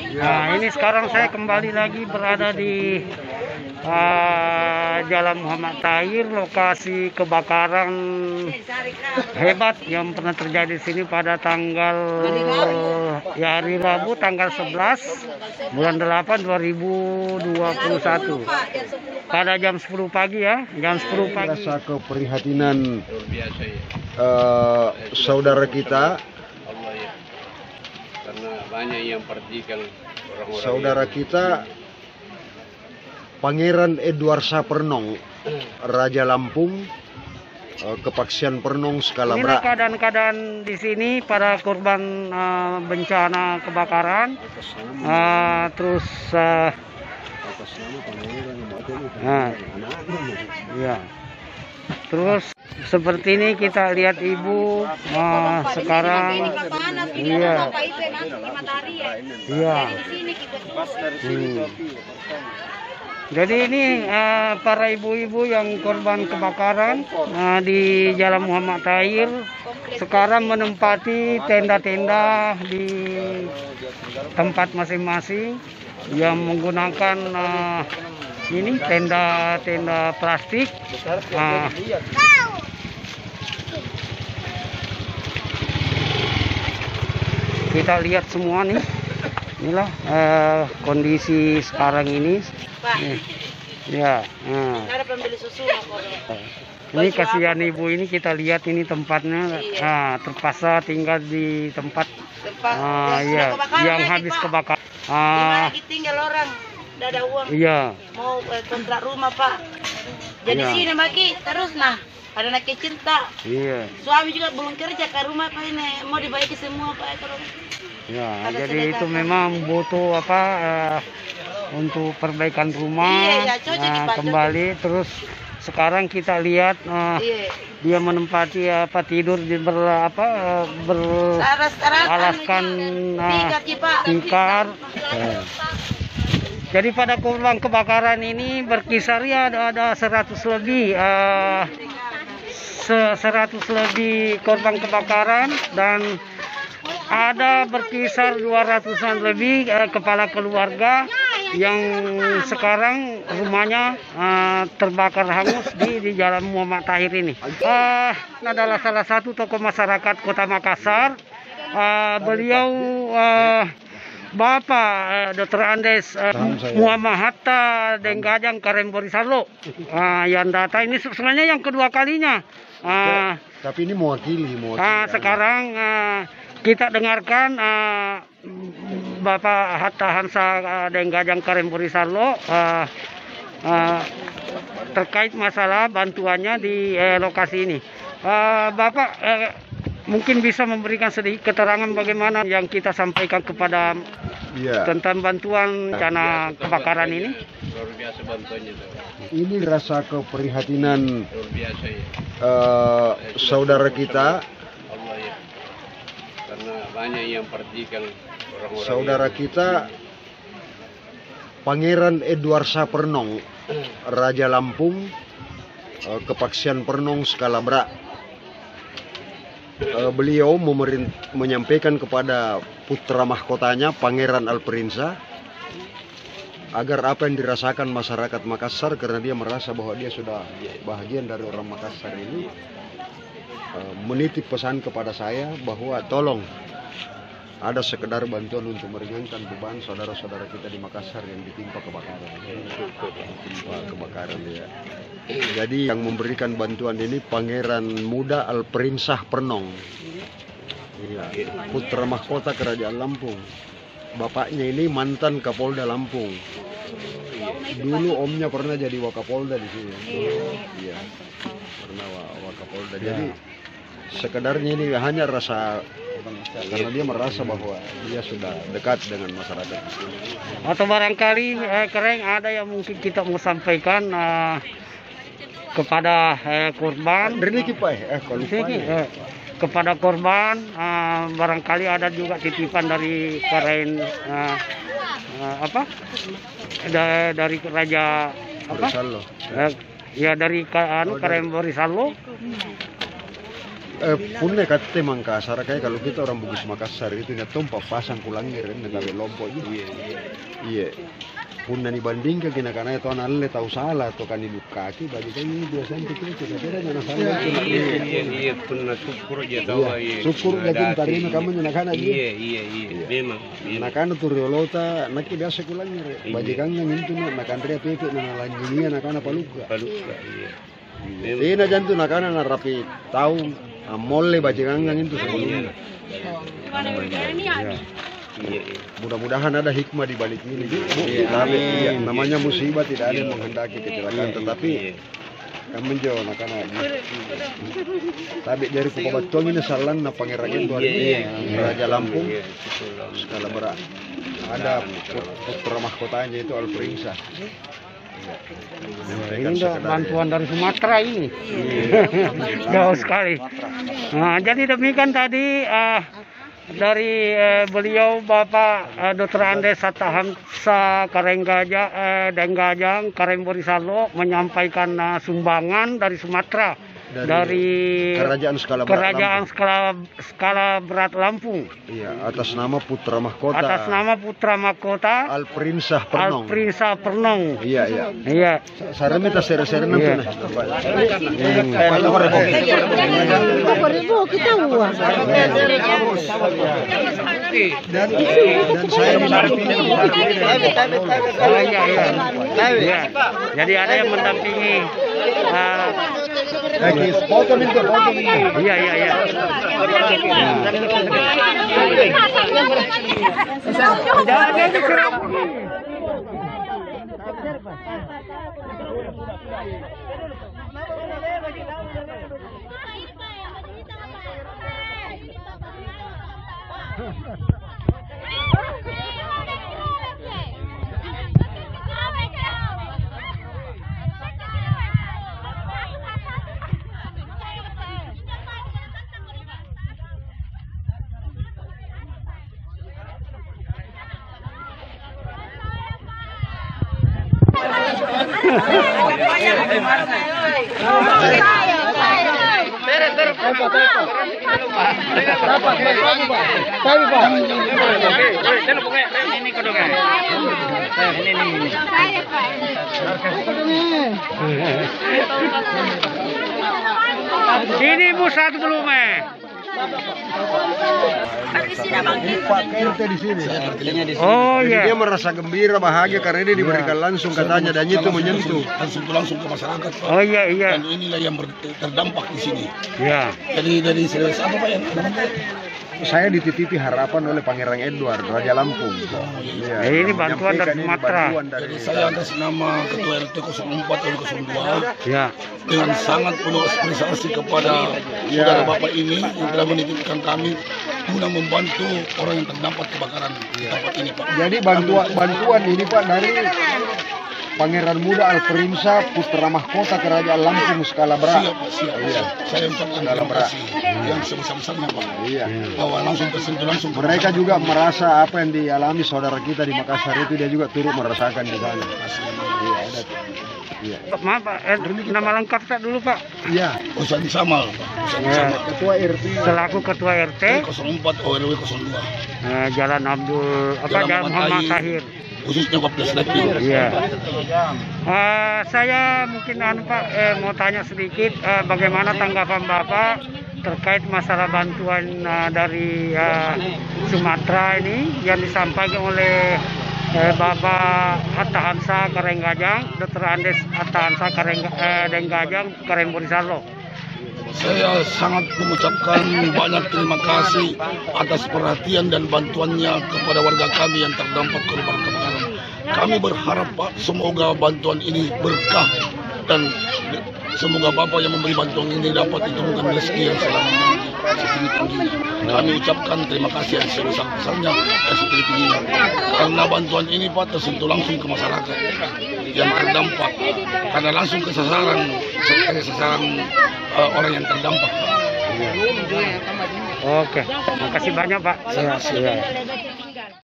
Nah, ini sekarang saya kembali lagi berada di Jalan Muhammad Tahir, lokasi kebakaran hebat yang pernah terjadi di sini pada tanggal hari Rabu tanggal 11 bulan 8 2021 pada jam 10 pagi ya, jam 10 pagi. Rasa keprihatinan saudara kita, karena banyak yang percikan orang-orang. Saudara kita Pangeran Edward Sapernong, Raja Lampung, Kepaksian Pernong skala Inilah berat. keadaan-keadaan di sini para korban bencana kebakaran. Terus ya. Terus seperti ini kita lihat ibu sekarang. Iya. Iya. Jadi ini para ibu-ibu yang korban kebakaran di Jalan Muhammad Tahir sekarang menempati tenda-tenda di tempat masing-masing yang menggunakan ini tenda-tenda plastik. Kita lihat semua nih. Inilah kondisi sekarang ini. Pak. Ya. Ada pembeli susu. Ini kasihan ibu ini, kita lihat ini tempatnya terpaksa tinggal di tempat ya, yang habis kebakaran. Dimana tinggal orang, tidak ada uang. Iya. Mau kontrak rumah Pak. Jadi sini Maki terus ada anak cinta. Iya. Suami juga belum kerja ke rumah Pak ini mau dibaiki semua Pak terus. Ya, jadi itu memang butuh untuk perbaikan rumah. Iya, kembali terus sekarang kita lihat dia menempati tidur di beralaskan tikar. Jadi pada korban kebakaran ini berkisar ya ada 100 lebih 100 lebih korban kebakaran, dan ada berkisar 200-an lebih kepala keluarga yang sekarang rumahnya terbakar hangus di Jalan Muhammad Tahir ini. Adalah salah satu tokoh masyarakat Kota Makassar. Beliau Bapak Dr. Andes Muhammad Hatta Denggajang Karembori Salo yang data ini sebenarnya yang kedua kalinya. Tapi ini mewakili. Sekarang kita dengarkan Bapak Hatta Hansa Denggajang Karembori Salo terkait masalah bantuannya di lokasi ini. Bapak mungkin bisa memberikan sedikit keterangan bagaimana yang kita sampaikan kepada tentang bantuan bencana kebakaran ini. Luar biasa bantuannya. Ini rasa keprihatinan Luar biasa ya. saudara kita, Karena banyak yang percikan orang-orang. Saudara kita Pangeran Edward Sapernong, Raja Lampung, Kepaksian Pernong skala berat. Beliau menyampaikan kepada putra mahkotanya Pangeran Alperinsa agar apa yang dirasakan masyarakat Makassar, karena dia merasa bahwa dia sudah bahagian dari orang Makassar ini, menitip pesan kepada saya bahwa tolong ada sekedar bantuan untuk meringankan beban saudara-saudara kita di Makassar yang ditimpa kebakaran ya. Jadi yang memberikan bantuan ini Pangeran Muda Alperinsah Pernong, putra mahkota Kerajaan Lampung. Bapaknya ini mantan Kapolda Lampung. Dulu omnya pernah jadi Wakapolda di sini. Iya, pernah Wakapolda. Jadi sekedarnya ini hanya rasa, karena dia merasa bahwa dia sudah dekat dengan masyarakat. Atau barangkali Kereng ada yang mungkin kita mau sampaikan kepada korban. Kepada korban, barangkali ada juga titipan dari Karen dari Raja Borisalo. Ya dari Karembori Salo. Punne katte Makassar kayak kalau kita orang Bugis Makassar itu nya tumpah pasang kulangir negawe lompok gitu. Iya. Punna dibandingkan kena karena itu analle tahu salah atau kan hidup kaki bagi kan ini biasanya kita beda dengan salah. Iya, pernah syukur aja tahu Syukur jadi tarima kamu nya kana Iya, memang. nakana turiolota nakki biasa kulangir. Bagi kan yang itu nakan ria pepe na lanjinia nakana paluka. Paluka, iya. Tina jantu nakana na rapi tahu molle bagi kan itu sebelumnya. Iya. Mudah-mudahan ada hikmah di balik ini. Tapi namanya musibah tidak ada yang menghendaki kecelakaan, tetapi kami jauh nakana. Tapi dari Pukabatuan ini salan na pangeran itu Raja Lampung skala berat. Ada putra mahkotanya itu Alprinsa. Ini udah bantuan dari Sumatera ini. Jauh sekali. Nah, jadi demikian tadi dari beliau Bapak Dr. Andes Attahamsa Denggajang Karemborisalo menyampaikan sumbangan dari Sumatera dari kerajaan skala berat Lampung. Iya, atas nama putra mahkota. Alprinsa Pernong. Iya. Saya minta sere-sere nanti. Kita uang. Dan saya mendampingi. Iya. Jadi ada yang mendampingi. Foto minta. Iya. Ini Bu satu belum Pak KRT di sini. Oh Jadi iya. dia merasa gembira, bahagia karena ini diberikan langsung katanya dan itu menyentuh. langsung ke masyarakat, Pak. Oh iya. Dan inilah yang terdampak di sini. Ya. Jadi dari apa Pak yang namanya? Saya dititipi harapan oleh Pangeran Edward, Raja Lampung. Iya, Ini bantuan dari menyampaikan ini Sumatera. bantuan dari Jadi saya atas nama Ketua RT 04 dan 02 Ya. dengan sangat penuh apresiasi kepada saudara Bapak ini yang telah menitipkan kami guna membantu orang yang terdampak kebakaran di tempat ini, Pak. Jadi bantuan ini Pak dari Pangeran Muda Alprinsa putra mahkota Kerajaan Lampung skala berat. Siap. Saya ucapkan terima kasih yang sebesar-besarnya, Pak. Iya. Bahwa langsung tersentuh langsung. Mereka juga merasa apa yang dialami saudara kita di Makassar itu dia juga turut merasakan di sana. Iya. Maaf Pak, nama lengkap Pak dulu Pak. Iya. Usadi Samal, Ya. Ketua RT. Selaku Ketua RT 04 ORW 02. Jalan Jalan Muhammad Tahir. Khususnya 14 Dapil. Iya. Saya mungkin Pak mau tanya sedikit bagaimana tanggapan Bapak terkait masalah bantuan dari Sumatera ini yang disampaikan oleh Bapak Attahamsa Karenggajang, Dr. Andes Attahamsa Denggajang Karemborisalo. Saya sangat mengucapkan banyak terima kasih atas perhatian dan bantuannya kepada warga kami yang terdampak korban kebakaran. Kami berharap Pak, semoga bantuan ini berkah dan semoga Bapak yang memberi bantuan ini dapat diturunkan rezeki yang selama setinggi-tingginya. Kami ucapkan terima kasih yang sebesar-besarnya dan setinggi-tingginya. Karena bantuan ini Pak tersentuh langsung ke masyarakat yang terdampak. Karena langsung ke sasaran orang yang terdampak. Oke, makasih banyak Pak. Iya.